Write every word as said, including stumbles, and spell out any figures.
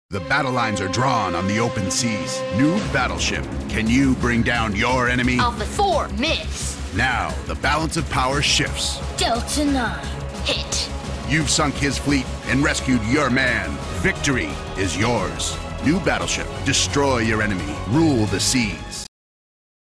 The battle lines are drawn on the open seas. New Battleship. Can you bring down your enemy? Alpha four, miss. Now, the balance of power shifts. Delta nine, hit. You've sunk his fleet and rescued your man. Victory is yours. New Battleship. Destroy your enemy. Rule the seas.